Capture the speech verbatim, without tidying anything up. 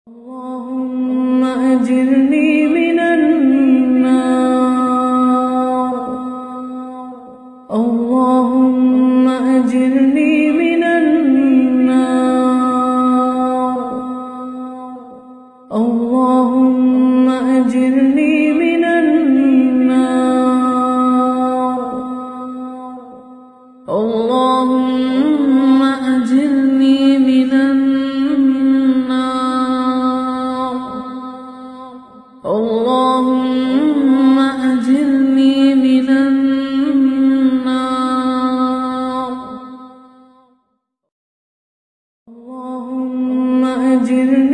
اللهم أجرني من النار. اللهم أجرني من النار. اللهم أجرني من النار. اللهم أجرني من النار. اللهم أجرني من النار. اللهم أجرني